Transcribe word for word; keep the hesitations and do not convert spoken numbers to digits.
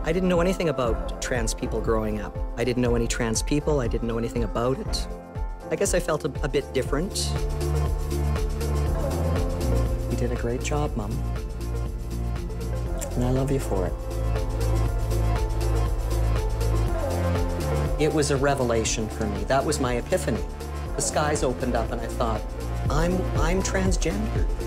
I didn't know anything about trans people growing up. I didn't know any trans people. I didn't know anything about it. I guess I felt a, a bit different. You did a great job, Mom. And I love you for it. It was a revelation for me. That was my epiphany. The skies opened up and I thought, I'm, I'm transgender.